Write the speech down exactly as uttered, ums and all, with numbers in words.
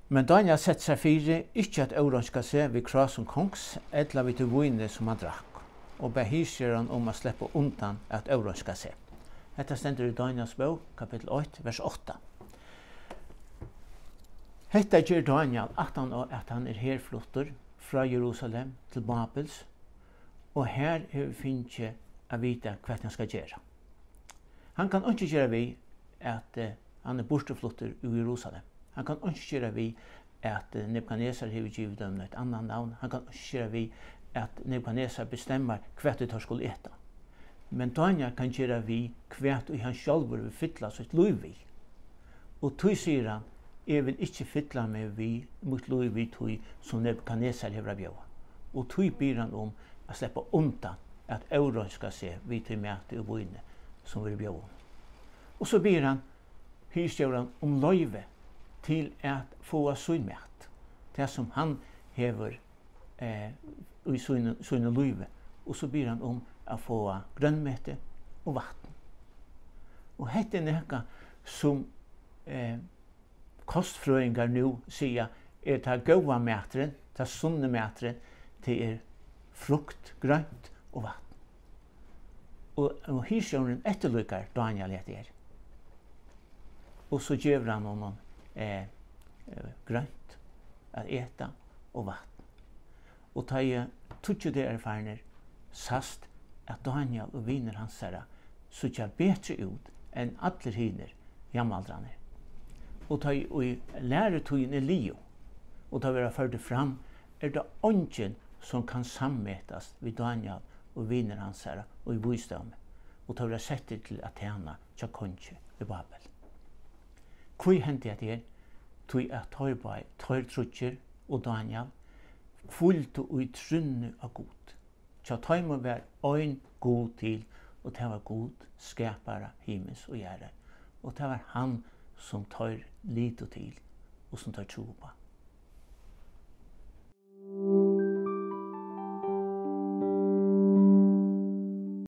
Men Daniel sett seg fire ikke at Euron skal se ved kras som kongs, eller ved til vine som han drakk, og ber hysgjøren om å slippe undan at Euron skal se. Dette stender i Daniels bok, kapittel åtte, vers åtta. Hetta gjør Daniel at han, at han er herflutter fra Jerusalem til Babels, og her har vi finnet å vite hva han skal gjøre. Han kan ikke gjøre vi at uh, han er borteflutter i Jerusalem. Han kan ikke gjøre vi at uh, Nebukadnesar har givet dem et annet navn. Han kan ikke gjøre vi at Nebukadnesar bestemmer hva de skulle ete. Men Daniel kan gjøre vi hva han selv vil fylle sitt liv i. Og tog sier han, jeg vil ikke fylle meg vi mot liv i tog som Nebukadnesar har bjøret. Og tog ber han om å slippe undan at Euron skal se vi til mæte og vine som vil bjøret. Og så ber han hysgjøren om løyve til at få sin mæt. Det som han hever eh, i sine løyve. Og så ber han om å få grønnmete og vatten. Og dette er noe som eh, kostfrøyngar nu sier er ta gode mæteren, ta sunne mæteren, til er frukt, grønt og vatten. Og, og hysgjøren etterlykker Daniel etter. Og så gjør han honom eh, grønt at eta og vatten. Og ta i tutsi det erfarner sast at Daniel og viner hans herra sutja betre ut enn alle hiner jammaldrane. Og ta i læretøyen er lio, og ta vera ført fram, er det ongen som kan sammetas vid Daniel og viner hans herra og i visdom, og ta vera sett til Athena tja konge i Babel. Hvor hendte jeg det? Tog at Torbai, Tor Trutcher og Daniel fulgte og i trunne av god. Tja Tor må være øyn god til, og det var god skapare himmels og gjerde. Og det var han som tar lite til, og som tar tro på.